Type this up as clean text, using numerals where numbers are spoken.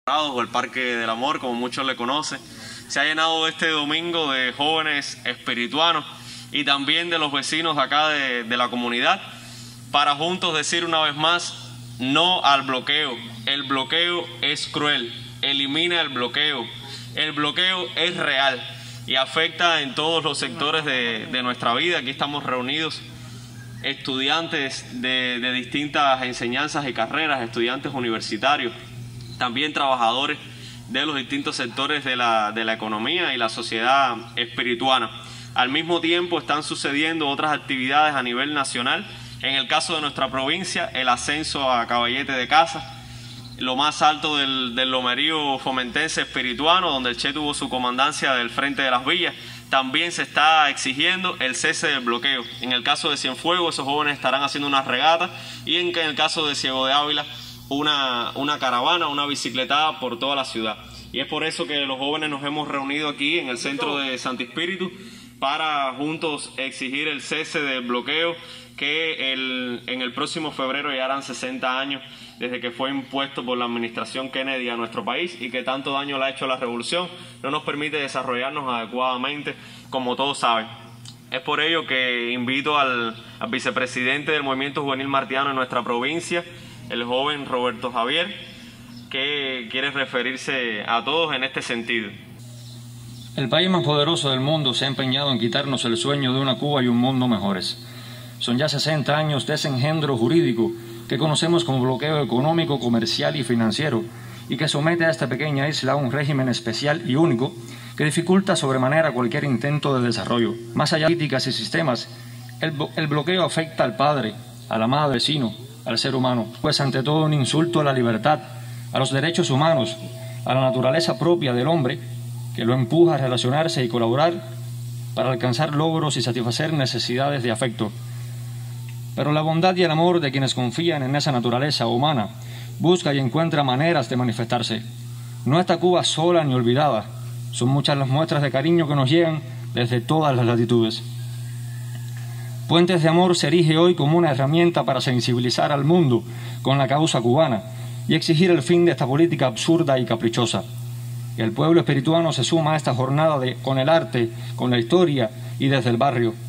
o el Parque del Amor, como muchos le conocen. Se ha llenado este domingo de jóvenes espirituanos y también de los vecinos acá de la comunidad, para juntos decir una vez más no al bloqueo. El bloqueo es cruel, elimina el bloqueo. El bloqueo es real y afecta en todos los sectores de nuestra vida. Aquí estamos reunidos estudiantes de distintas enseñanzas y carreras, estudiantes universitarios, también trabajadores de los distintos sectores de la economía y la sociedad espirituana. Al mismo tiempo están sucediendo otras actividades a nivel nacional. En el caso de nuestra provincia, el ascenso a Caballete de Casa, lo más alto del lomerío fomentense espirituano, donde el Che tuvo su comandancia del Frente de las Villas. También se está exigiendo el cese del bloqueo. En el caso de Cienfuegos, esos jóvenes estarán haciendo unas regatas, y en el caso de Ciego de Ávila, una caravana, una bicicletada por toda la ciudad. Y es por eso que los jóvenes nos hemos reunido aquí en el centro de Santo Espíritu para juntos exigir el cese del bloqueo, que en el próximo febrero ya harán 60 años desde que fue impuesto por la administración Kennedy a nuestro país, y que tanto daño le ha hecho a la revolución, no nos permite desarrollarnos adecuadamente, como todos saben. Es por ello que invito al vicepresidente del Movimiento Juvenil Martiano en nuestra provincia, el joven Roberto Javier, que quiere referirse a todos en este sentido. El país más poderoso del mundo se ha empeñado en quitarnos el sueño de una Cuba y un mundo mejores. Son ya 60 años de ese engendro jurídico que conocemos como bloqueo económico, comercial y financiero, y que somete a esta pequeña isla a un régimen especial y único que dificulta sobremanera cualquier intento de desarrollo. Más allá de políticas y sistemas, el bloqueo afecta al padre, a la madre, al vecino, al ser humano, pues ante todo un insulto a la libertad, a los derechos humanos, a la naturaleza propia del hombre, que lo empuja a relacionarse y colaborar para alcanzar logros y satisfacer necesidades de afecto. Pero la bondad y el amor de quienes confían en esa naturaleza humana busca y encuentra maneras de manifestarse. No está Cuba sola ni olvidada, son muchas las muestras de cariño que nos llegan desde todas las latitudes. Puentes de Amor se erige hoy como una herramienta para sensibilizar al mundo con la causa cubana y exigir el fin de esta política absurda y caprichosa. El pueblo espirituano se suma a esta jornada con el arte, con la historia y desde el barrio.